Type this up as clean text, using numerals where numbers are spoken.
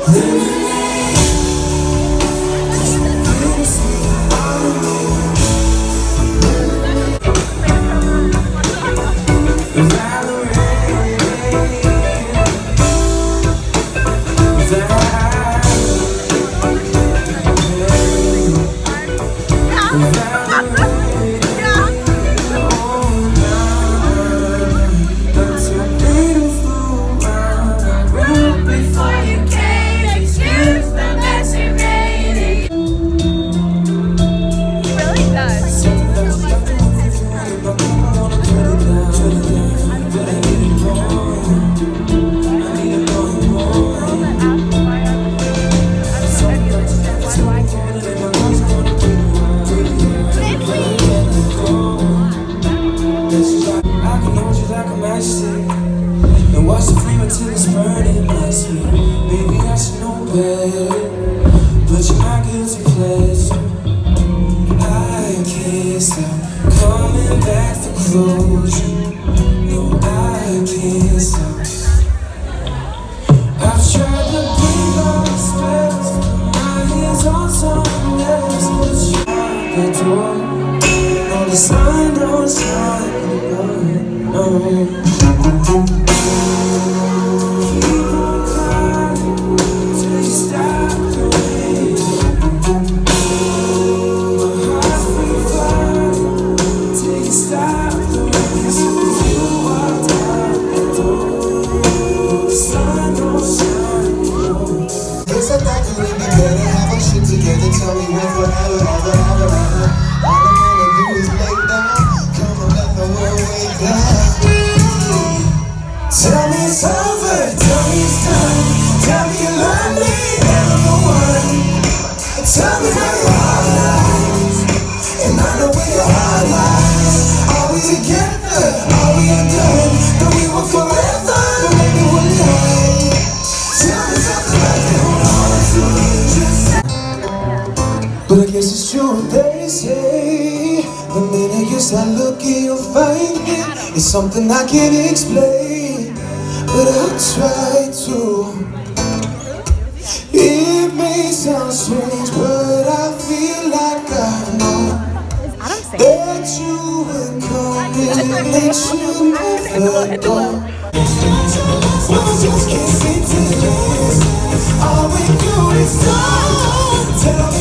And watch the flame until it's burning my skin. Maybe I should know better, but you're my guilty pleasure. I can't stop coming back for closure. No, I can't stop. I've tried to break all the spells, my hands on someone else, but you're the door. No, the sun don't shine, no. Tell me when forever, ever, ever, ever. All I wanna do is lay down. Come on, let the world wake up. Tell me it's over, tell me it's done. Tell me you love me, and I'm the one. Tell me where your heart lies, and I know where your heart lies. Are we together? Are we undone? That we were forever, but maybe we're not. Tell me something I can hold on to. But I guess it's true what they say. The minute you start looking, you'll find it. It's something I can't explain, but I'll try to. It may sound strange, but I feel like I know that you would come in and that you never go. Well, I just can't seem to listen. All we do is talk. Tell me